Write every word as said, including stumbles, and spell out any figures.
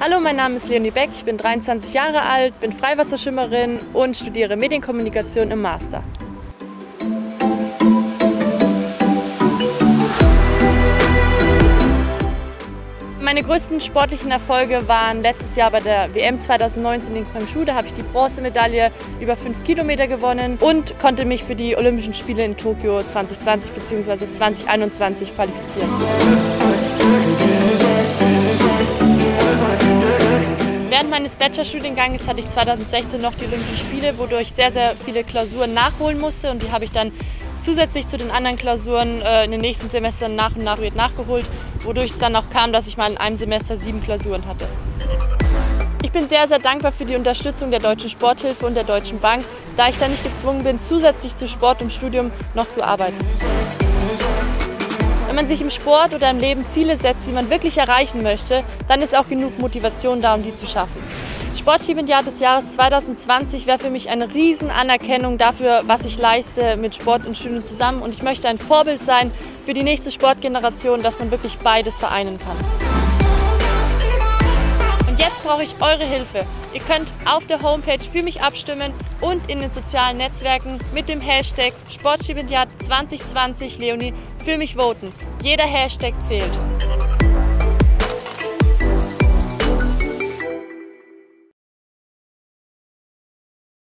Hallo, mein Name ist Leonie Beck, ich bin dreiundzwanzig Jahre alt, bin Freiwasserschwimmerin und studiere Medienkommunikation im Master. Meine größten sportlichen Erfolge waren letztes Jahr bei der W M zweitausendneunzehn in Gwangju. Da habe ich die Bronzemedaille über fünf Kilometer gewonnen und konnte mich für die Olympischen Spiele in Tokio zwanzig zwanzig bzw. zwanzig einundzwanzig qualifizieren. Während meines Bachelorstudienganges hatte ich zweitausendsechzehn noch die Olympischen Spiele, wodurch ich sehr, sehr viele Klausuren nachholen musste, und die habe ich dann zusätzlich zu den anderen Klausuren äh, in den nächsten Semestern nach und nach nachgeholt, wodurch es dann auch kam, dass ich mal in einem Semester sieben Klausuren hatte. Ich bin sehr, sehr dankbar für die Unterstützung der Deutschen Sporthilfe und der Deutschen Bank, da ich dann nicht gezwungen bin, zusätzlich zu Sport und Studium noch zu arbeiten. Wenn man sich im Sport oder im Leben Ziele setzt, die man wirklich erreichen möchte, dann ist auch genug Motivation da, um die zu schaffen. Sportstipendiat des Jahres zweitausendzwanzig wäre für mich eine riesen Anerkennung dafür, was ich leiste mit Sport und Studium zusammen, und ich möchte ein Vorbild sein für die nächste Sportgeneration, dass man wirklich beides vereinen kann. Und jetzt brauche ich eure Hilfe. Ihr könnt auf der Homepage für mich abstimmen und in den sozialen Netzwerken mit dem Hashtag Sportstipendiat zwanzig zwanzig Leonie für mich voten. Jeder Hashtag zählt.